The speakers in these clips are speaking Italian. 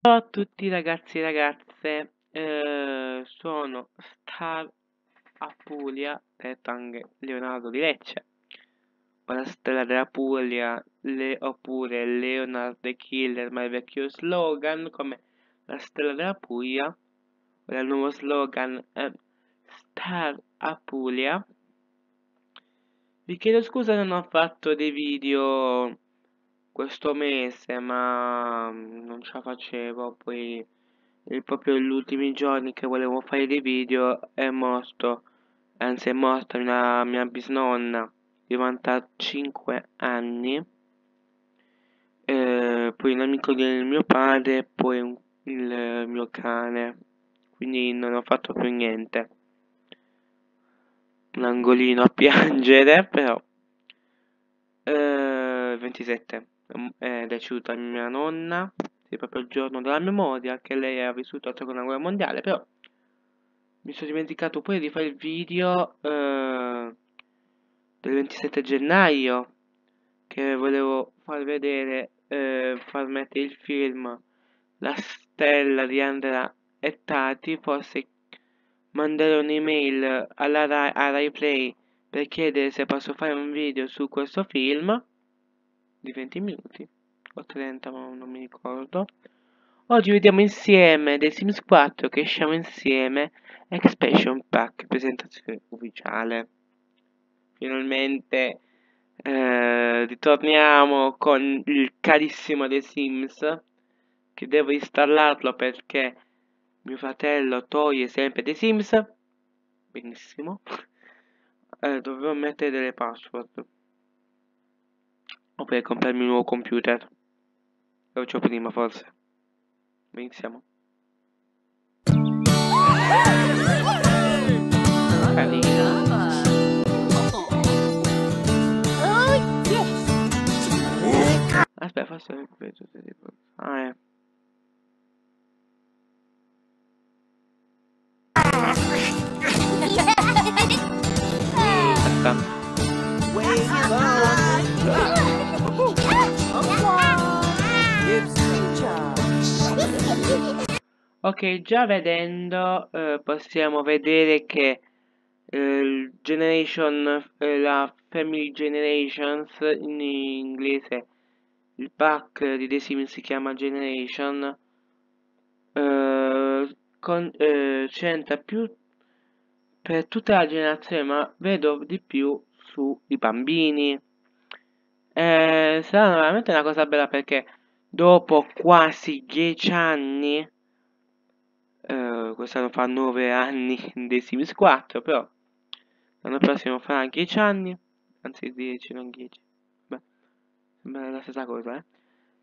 Ciao a tutti ragazzi e ragazze, sono Star Apulia, detto anche Leonardo di Lecce, o la Stella della Puglia, oppure Leonard the Killer, ma il vecchio slogan come la Stella della Puglia, ora il nuovo slogan è Star Apulia. Vi chiedo scusa, non ho fatto dei video questo mese, ma non ce la facevo. Poi proprio negli ultimi giorni che volevo fare dei video è morto, anzi è morta una mia bisnonna di 95 anni, poi un amico del mio padre e poi il mio cane, quindi non ho fatto più niente. Un angolino a piangere, però 27 è deceduta mia nonna, sì, proprio il giorno della memoria, che lei ha vissuto la seconda guerra mondiale, però mi sono dimenticato pure di fare il video del 27 gennaio, che volevo far vedere, far mettere il film La stella di Andrea e Tati, forse manderò un'email a Rai Play per chiedere se posso fare un video su questo film di 20 minuti o 30, ma non mi ricordo. Oggi vediamo insieme The Sims 4 che esciamo insieme Expansion Pack presentazione ufficiale. Finalmente ritorniamo con il carissimo The Sims, che devo installarlo perché mio fratello toglie sempre The Sims. Benissimo. Dovevo mettere delle password o per comprarmi un nuovo computer. Lo faccio prima forse. Iniziamo. Carino. Aspetta, forse vedo aspetta. Ok, già vedendo possiamo vedere che il Generation, la Family Generations in inglese, il pack di The Sims si chiama Generation, c'entra più per tutta la generazione, ma vedo di più sui bambini. Sarà veramente una cosa bella perché dopo quasi 10 anni, quest'anno fa 9 anni dei Sims 4, però l'anno prossimo farà 10 anni, anzi 10, non 10. Beh, sembra la stessa cosa, eh.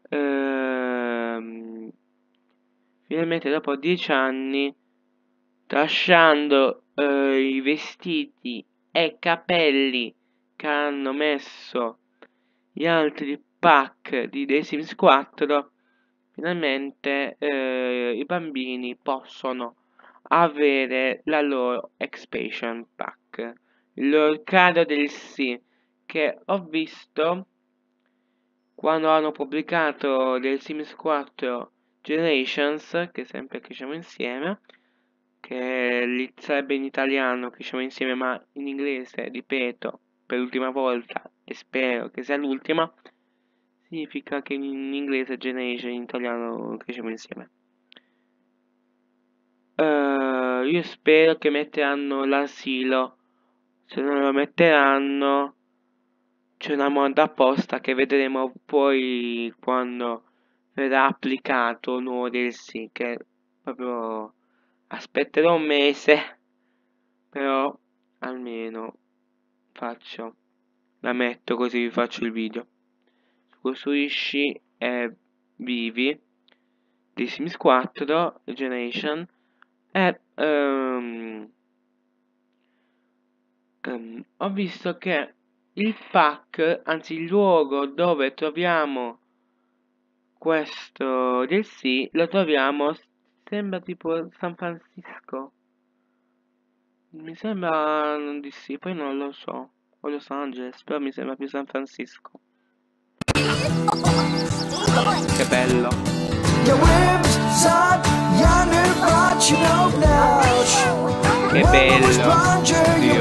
Finalmente dopo 10 anni, lasciando i vestiti e capelli che hanno messo gli altri pack di The Sims 4, finalmente i bambini possono avere la loro expansion pack, il loro cado del sì, che ho visto quando hanno pubblicato The Sims 4 Generations, che sempre cresciamo insieme, che sarebbe in italiano cresciamo insieme, ma in inglese, ripeto, per l'ultima volta e spero che sia l'ultima, significa che in inglese Generation, in italiano cresciamo insieme. Io spero che metteranno l'asilo, se non lo metteranno c'è una mod apposta che vedremo poi quando verrà applicato il nuovo DLC, che proprio aspetterò un mese, però almeno la metto così vi faccio il video. Costruisci e vivi di Sims 4 Generation e ho visto che il pack, anzi il luogo dove troviamo questo DLC lo troviamo, sembra tipo San Francisco, mi sembra di sì, poi non lo so, o Los Angeles, però mi sembra più San Francisco. Che bello. Che bello. Dio.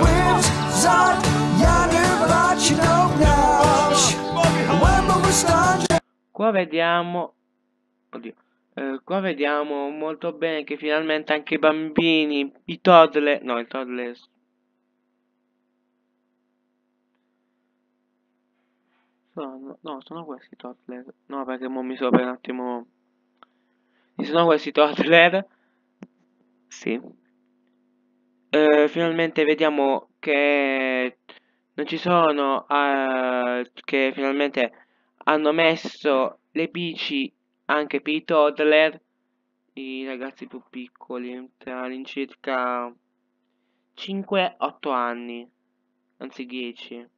Qua vediamo. Oddio. Qua vediamo molto bene che finalmente anche i bambini, i toddler. No, i toddler. No, sono questi i toddler. No, perché mo mi sopra un attimo. Ci sono questi toddler. Sì. Finalmente vediamo che non ci sono, che finalmente hanno messo le bici anche per i toddler, i ragazzi più piccoli, tra all'incirca 5-8 anni, anzi 10,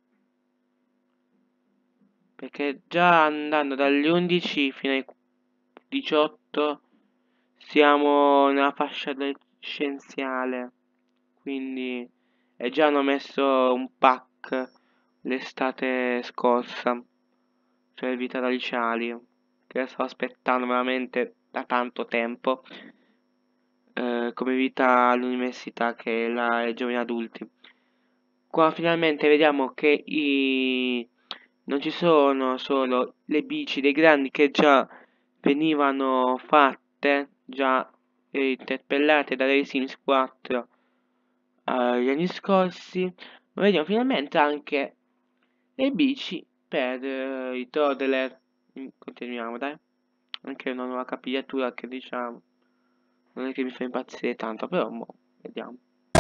perché già andando dagli 11 fino ai 18 siamo nella fascia adolescenziale. Quindi già hanno messo un pack l'estate scorsa, cioè vita da liceali, che sto aspettando veramente da tanto tempo, come vita all'università che è la ai giovani adulti. Qua finalmente vediamo che non ci sono solo le bici dei grandi che già venivano fatte, già interpellate dalle Sims 4 gli anni scorsi, ma vediamo finalmente anche le bici per i toddler. Continuiamo, dai. Anche una nuova capigliatura che diciamo non è che mi fa impazzire tanto, però mo, vediamo.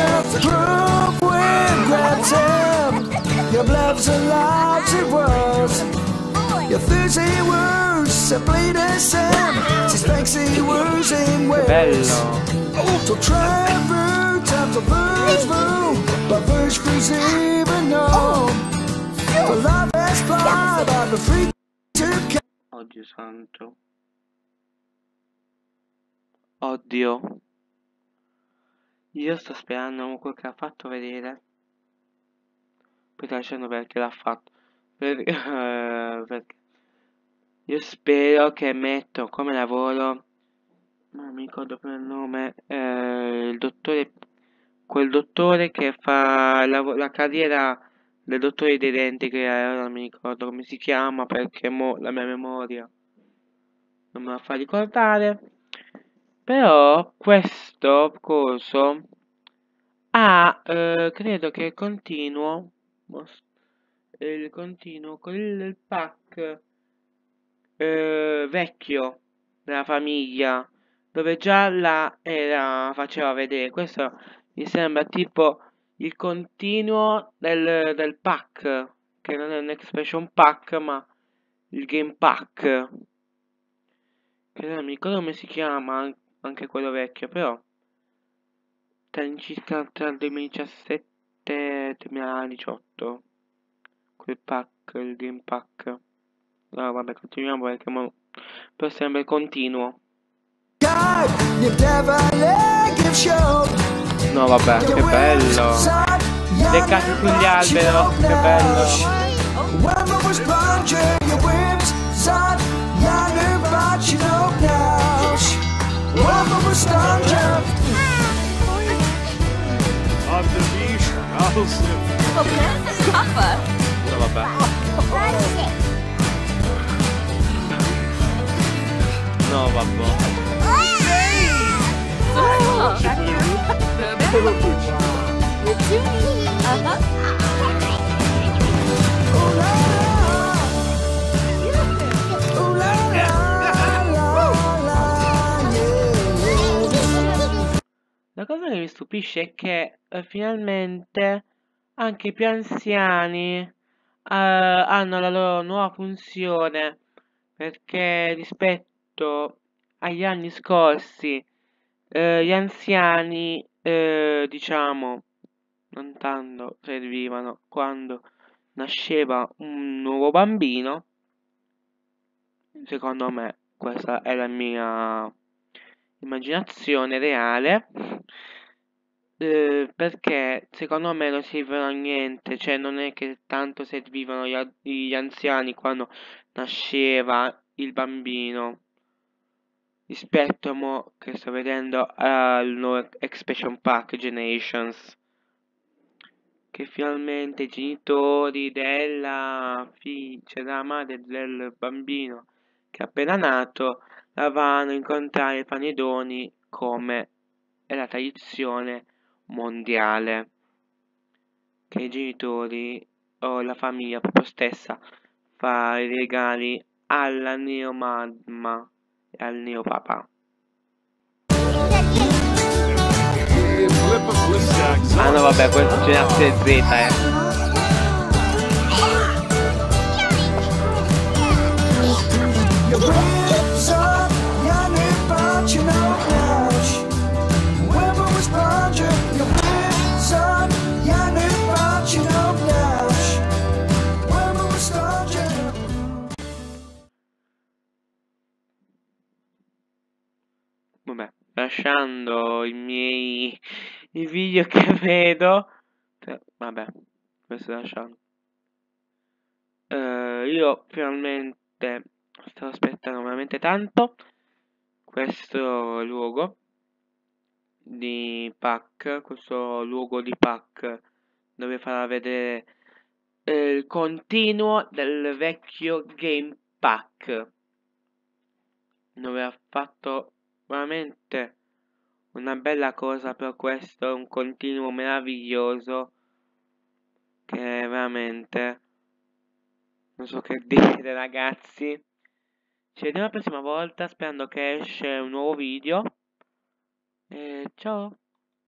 Oddio santo. Oddio. Io sto sperando quel che ha fatto vedere. Poi sto dicendo perché l'ha fatto. Perché io spero che metto come lavoro. Non mi ricordo più il nome. Il dottore. Quel dottore che fa la carriera del dottore dei denti, che ora non mi ricordo come si chiama perché mo la mia memoria non me la fa ricordare. Però questo coso credo che il continuo con il pack vecchio della famiglia, dove già faceva vedere. Questo mi sembra tipo il continuo del pack, che non è un expansion pack ma il game pack, che non mi ricordo come si chiama anche quello vecchio, però circa tra il 2017 e il 2018 quel pack, il game pack. No, vabbè, continuiamo perché però sembra il continuo. No, vabbè, che bello. Le case sugli alberi, che bello. No, vabbè. No, vabbè. La cosa che mi stupisce è che finalmente anche i più anziani hanno la loro nuova funzione, perché rispetto agli anni scorsi gli anziani diciamo non tanto servivano quando nasceva un nuovo bambino. Secondo me questa è la mia immaginazione reale, perché secondo me non servivano a niente, cioè non è che tanto servivano gli anziani quando nasceva il bambino, rispetto a mo che sto vedendo al nuovo expansion pack Generations, che finalmente i genitori della cioè della madre del bambino che è appena nato la vanno a incontrare e fanno i doni come è la tradizione mondiale, che i genitori o la famiglia proprio stessa fa i regali alla neomamma e al neopapà. Ah no vabbè, questo è generazione Z Vabbè, lasciando i video che vedo, vabbè, questo lasciando. Io finalmente sto aspettando veramente tanto questo luogo di pack, questo luogo di pack dove farà vedere il continuo del vecchio game pack, dove ha fatto veramente una bella cosa per questo, un continuo meraviglioso che veramente non so che dire ragazzi. Ci vediamo la prossima volta sperando che esce un nuovo video e ciao.